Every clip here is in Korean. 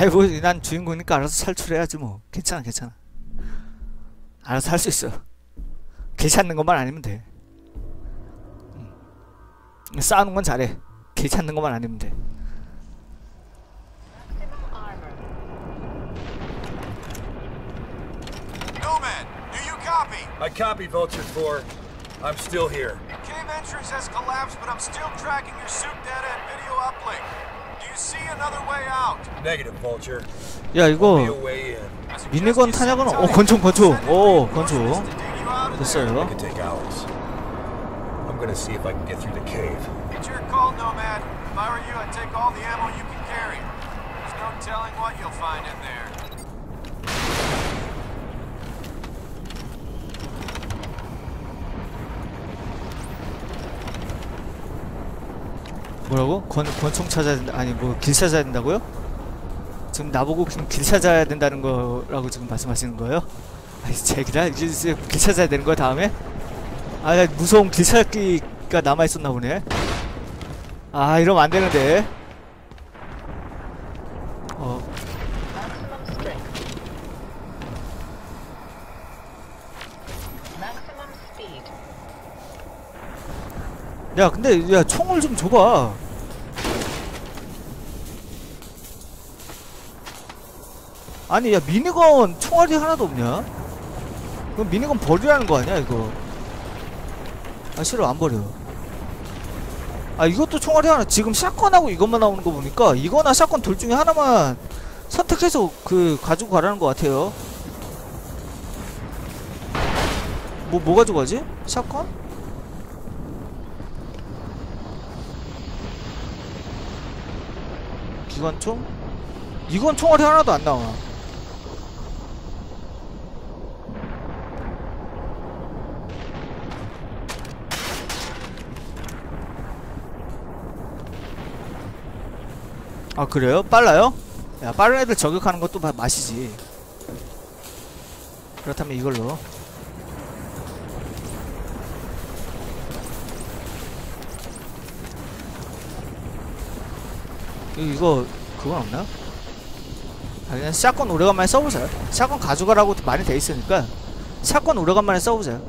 아이고 난 주인공이니까 알아서 탈출해야지 뭐. 괜찮아 괜찮아. 알아서 할 수 있어. 길 찾는 것만 아니면 돼. 싸우는 건 잘해. 길 찾는 것만 아니면 돼. Nomad, do you copy? I copy, Vulture 4. I'm still here. Cave entrance has collapsed, but I'm still tracking your suit data and video uplink. Do you see another way out? Negative, Vulture. 야 Be a 이거 way in. 미니건 탄약은 권총 오 권총 됐어요. It could take hours. I'm gonna see if I can get through the cave. It's your call, Nomad. If I were you, I'd take all the ammo you can carry. There's no telling what you'll find in there. 뭐라고? 권총 찾아야 된다. 아니 뭐 길 찾아야 된다고요? 지금 나보고 지금 길 찾아야 된다는 거라고 지금 말씀하시는 거예요? 아이 제기라 이제 길 찾아야 되는 거야 다음에? 아 무서운 길 찾기가 남아있었나 보네. 아 이러면 안 되는데. 야 근데 야 총을 좀 줘봐. 아니 야 미니건 총알이 하나도 없냐? 그럼 미니건 버리라는 거 아니야 이거? 아 싫어 안 버려. 아 이것도 총알이 하나. 지금 샷건하고 이것만 나오는 거 보니까 이거나 샷건 둘 중에 하나만 선택해서 가지고 가라는 거 같아요. 뭐 가지고 가지? 샷건? 기관총? 이건 총알이 하나도 안 나와. 아 그래요? 빨라요? 야 빠른 애들 저격하는 것도 맛이지. 그렇다면 이걸로. 이거 그건 없나? 아 그냥 샷건 오래간만에 써보자. 샷건 가져가라고 많이 돼있으니까 샷건 오래간만에 써보자.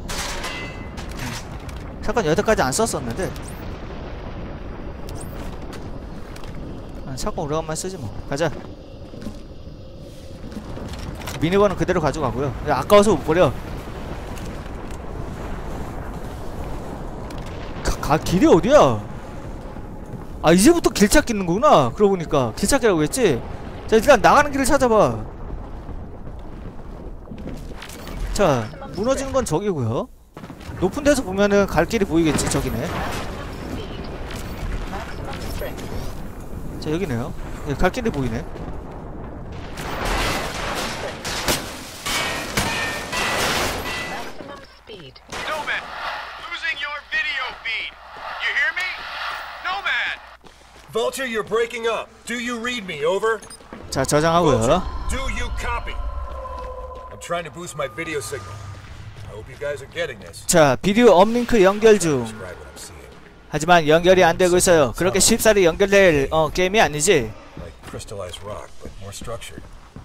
샷건 여태까지 안 썼었는데 샷건 오래간만에 쓰지 뭐. 가자. 미니건은 그대로 가져가고요. 야, 아까워서 못 버려. 길이 어디야? 아 이제부터 길 찾기는 거구나. 그러고 보니까 길 찾기라고 했지? 자 일단 나가는 길을 찾아봐. 자 무너지는 건 저기고요. 높은 데서 보면은 갈 길이 보이겠지. 저기네. 자 여기네요. 예, 갈 길이 보이네. Vulture, you're breaking up. Do you read me? Over. 자 저장하고요. Do you copy? I'm trying to boost my video signal. I hope you guys are getting this. 자 비디오 업링크 연결 중. 하지만 연결이 안 되고 있어요. 그렇게 쉽사리 연결될 게임이 아니지. Crystallized rock, but more structured.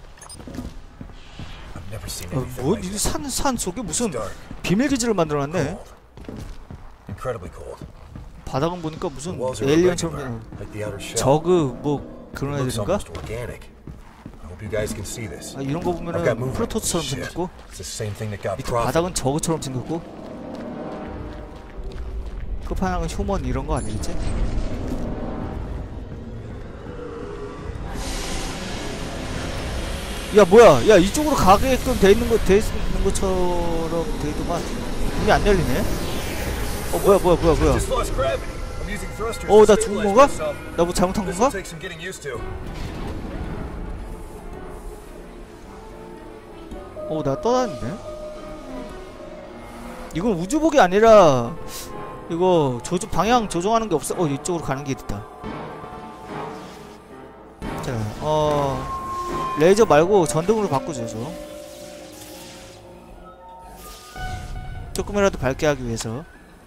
I've never seen 뭐 이 산 속에 무슨 비밀 기지를 만들어놨네. Incredibly cold. 바닥은 보니까 무슨 에일리언처럼 저그 뭐 그런 애들인가? 아 이런 거 보면은 프로토스처럼 생겼고 밑에 바닥은 저그처럼 생겼고 끝판왕은 휴먼 이런 거 아니겠지? 야 뭐야? 야 이쪽으로 가게끔 돼 있는 것처럼 돼 있더만 이게 안 열리네? 뭐야 나 죽은 건가? 나 뭐 잘못한 건가? 나 떠다니네? 이건 우주복이 아니라 이거 방향 조종하는 게 없어. 이쪽으로 가는 게 있다. 자, 레이저 말고 전등으로 바꾸죠, 조금이라도 밝게 하기 위해서.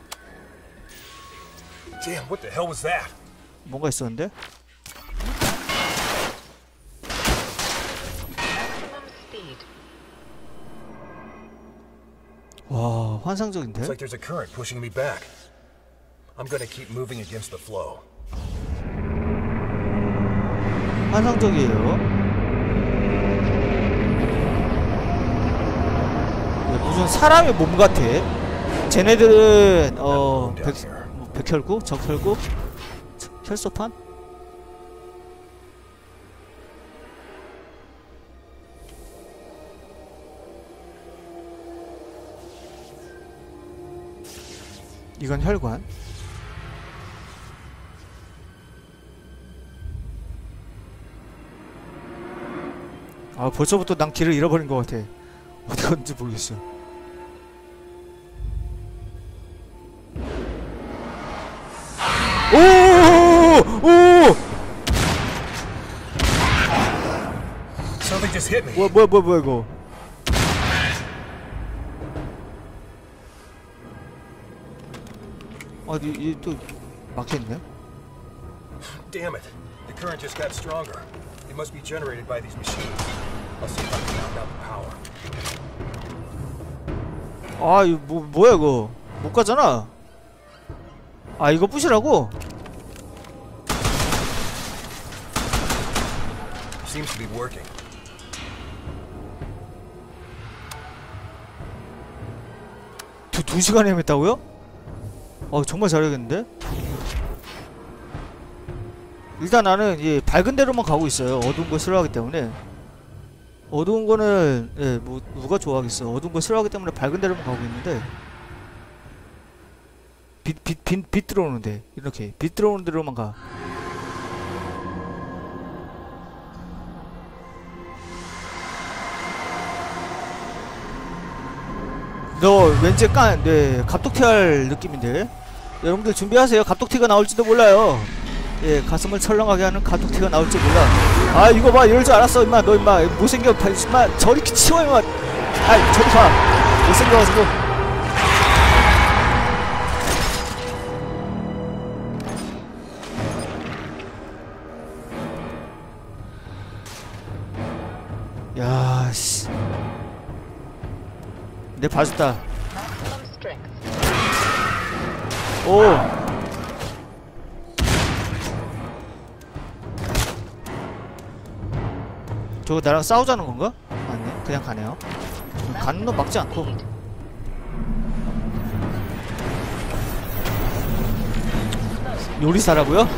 Damn, what the hell was that? 뭔가 있었는데? 와, Looks 환상적인데? like there's a current pushing me back. I'm gonna keep moving against the flow. 환상적이에요. 무슨 사람의 몸 같아. 쟤네들은 백혈구? 적혈구? 혈소판? 이건 혈관. 아, 벌써부터 난 길을 잃어버린 것 같아. 어디 갔는지 모르겠어. 오! Something just hit me. 뭐야 이거? 또 막혔네. Damn it. The current just got stronger. It must be generated by these machines. I'll see if I can knock out the power. 아, 이거 뭐야 이거? 못 가잖아. 아, 이거 부시라고? Seems to be working. 두 시간 헤맸다고요? 정말 잘하겠는데? 일단 나는 이 밝은 데로만 가고 있어요. 어두운 거 싫어하기 때문에. 어두운 거는 뭐 누가 좋아하겠어. 어두운 거 싫어하기 때문에 밝은 데로만 가고 있는데 빛 들어오는데 이렇게 빛 들어오는 데로만 가. 너 왠지 갑툭튀 할 느낌인데. 여러분들 준비하세요. 갑툭튀가 나올지도 몰라요. 예, 가슴을 철렁하게 하는 갑툭튀가 나올지 몰라. 아, 이거 봐, 이럴 줄 알았어. 임마, 너 임마 못생겨. 임마 저리 치워 임마. 아이, 저리 가. 못생겨가지고. 야, 씨. 내 봐줬다. 오. 저거 나랑 싸우자는 건가? 아니네, 그냥 가네요. 가는 놈 막지 않고. 요리사라고요?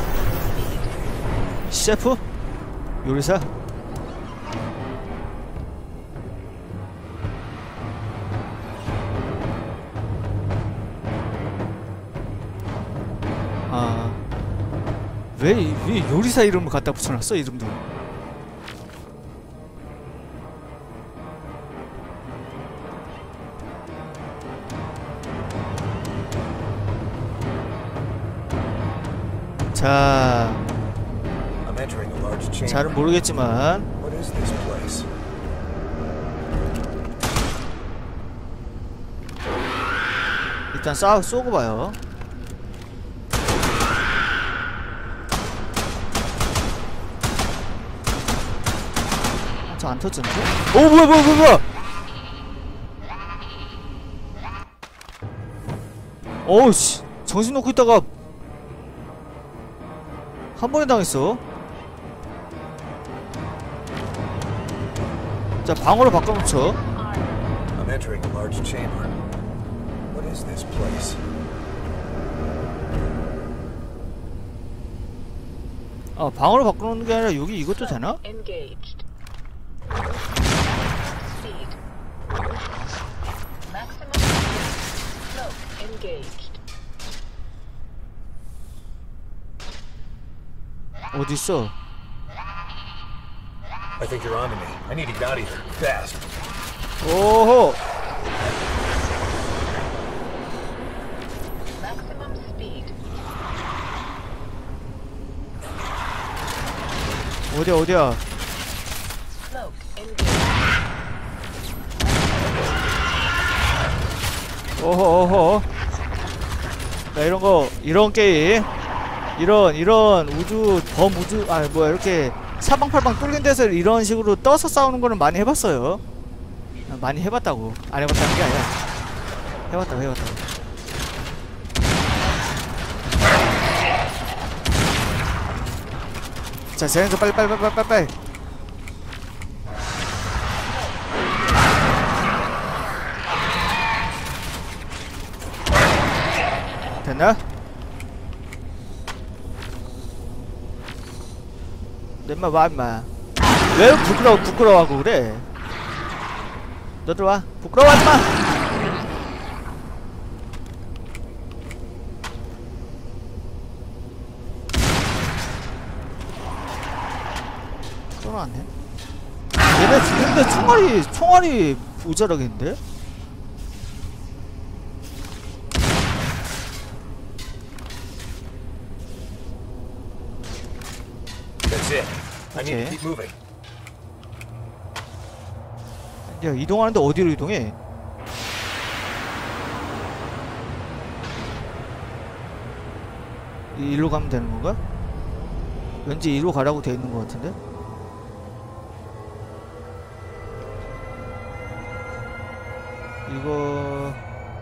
셰프? 요리사? 아, 왜 요리사 이름을 갖다 붙여놨어, 이름도? 자, I'm entering a large chamber. 잘은 모르겠지만 What is this place? 일단 쏘고 봐요. 저 안 터지는데? 오, 뭐야! 어우 씨, 정신 놓고 있다가 한 번에 당했어. 자, 방어로 바꿔놓죠. I'm entering a large chamber. What is this place? 아, 방어로 바꿔놓는 게 아니라 여기 이것도 되나? Engaged. Speed. Maximum smoke engaged. 어딨어? I think they're onto me. I need to get out of here fast. 오호! Maximum speed. 어디야? Smoke engaged. 어허. 나 이런 게임, 이런 우주, 범우주, 이렇게 사방팔방 뚫린 데서 이런 식으로 떠서 싸우는 거는 많이 해봤어요. 많이 해봤다고. 안 해봤다는 게 아니라. 해왔다. 자, 쟤네들 빨리. 됐나? 너 임마 와 임마. 왜 부끄러워하고 그래? 너 들어와. 부끄러워 임마. 또 나왔네. 얘네 근데 총알이 모자라겠는데? That's it. I need to Okay. keep moving. 야, 이동하는데 어디로 이동해? 일로 가면 되는 건가? 왠지 이리로 가라고 돼 있는 것 같은데? 이거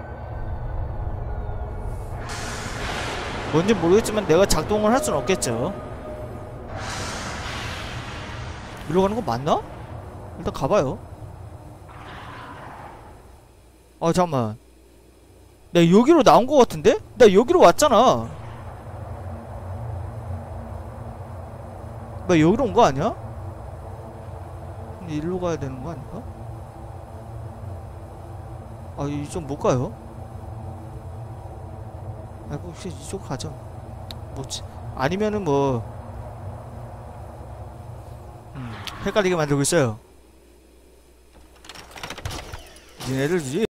뭔지 모르겠지만 내가 작동을 할 수는 없겠죠. 이리로 가는 거 맞나? 일단 가봐요. 아 잠깐만, 내가 여기로 나온 거 같은데? 나 여기로 왔잖아. 나 여기로 온 거 아니야? 근데 일로 가야 되는 거 아닌가? 아 이쪽 못 가요? 아 혹시 이쪽 가죠. 뭐지? 아니면은 뭐 헷갈리게 만들고 있어요. 얘네들